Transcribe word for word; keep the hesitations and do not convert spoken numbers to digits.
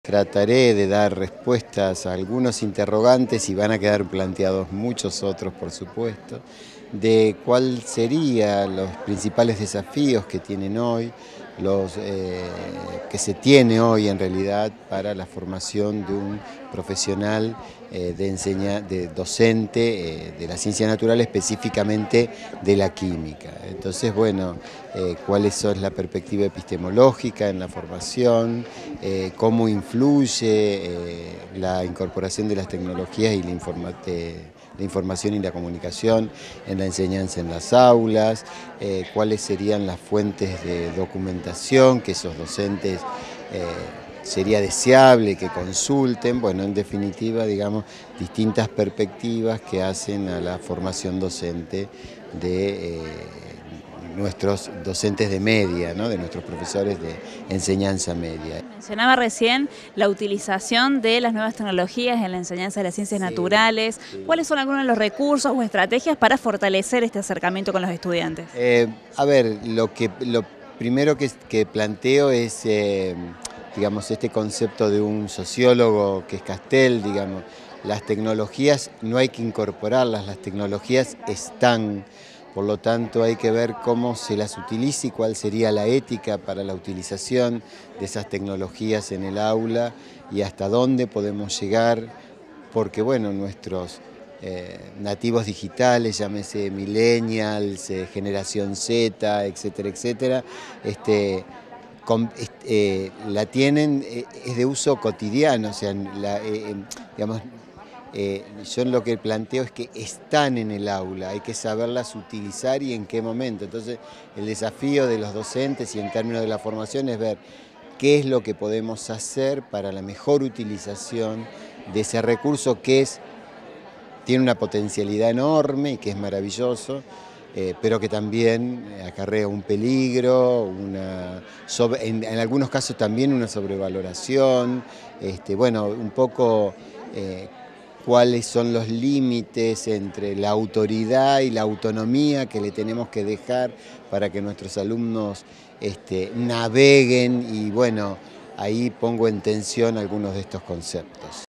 Trataré de dar respuestas a algunos interrogantes y van a quedar planteados muchos otros, por supuesto, de cuáles serían los principales desafíos que tienen hoy, los eh, que se tiene hoy en realidad para la formación de un profesional eh, de, enseña, de docente eh, de la ciencia natural, específicamente de la química. Entonces, bueno, eh, cuál es la perspectiva epistemológica en la formación, eh, cómo influye eh, la incorporación de las tecnologías y la, informa de, la información y la comunicación en la enseñanza en las aulas, eh, cuáles serían las fuentes de documentación que esos docentes eh, sería deseable que consulten, bueno, en definitiva, digamos, distintas perspectivas que hacen a la formación docente de eh, nuestros docentes de media, ¿no? De nuestros profesores de enseñanza media. Mencionaba recién la utilización de las nuevas tecnologías en la enseñanza de las ciencias sí, naturales. Sí. ¿Cuáles son algunos de los recursos o estrategias para fortalecer este acercamiento con los estudiantes? Eh, a ver, lo, que, lo primero que, que planteo es, eh, digamos, este concepto de un sociólogo que es Castel, digamos, las tecnologías no hay que incorporarlas, las tecnologías están. Por lo tanto, hay que ver cómo se las utiliza y cuál sería la ética para la utilización de esas tecnologías en el aula y hasta dónde podemos llegar, porque bueno, nuestros eh, nativos digitales, llámese millennials, eh, generación Z, etcétera, etcétera, este, con, eh, la tienen, eh, es de uso cotidiano, o sea, la, eh, digamos, Eh, yo lo que planteo es que están en el aula, hay que saberlas utilizar y en qué momento. Entonces, el desafío de los docentes y en términos de la formación es ver qué es lo que podemos hacer para la mejor utilización de ese recurso que es, tiene una potencialidad enorme y que es maravilloso, eh, pero que también acarrea un peligro, una sobre, en, en algunos casos también una sobrevaloración, este, bueno, un poco... Eh, cuáles son los límites entre la autoridad y la autonomía que le tenemos que dejar para que nuestros alumnos este, naveguen y bueno, ahí pongo en tensión algunos de estos conceptos.